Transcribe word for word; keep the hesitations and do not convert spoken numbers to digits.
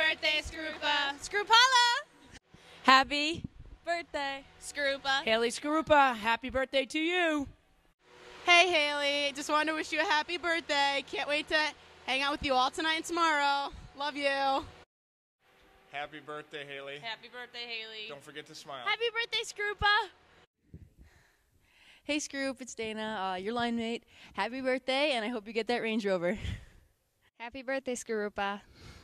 birthday, Skarupa. Skarupala! Happy birthday, Skarupa. Haley Skarupa. Happy birthday to you. Hey, Haley. Just wanted to wish you a happy birthday. Can't wait to hang out with you all tonight and tomorrow. Love you. Happy birthday, Haley. Happy birthday, Haley. Don't forget to smile. Happy birthday, Skarupa. Hey, Skarup, it's Dana, uh, your line mate. Happy birthday, and I hope you get that Range Rover. Happy birthday, Skarupa.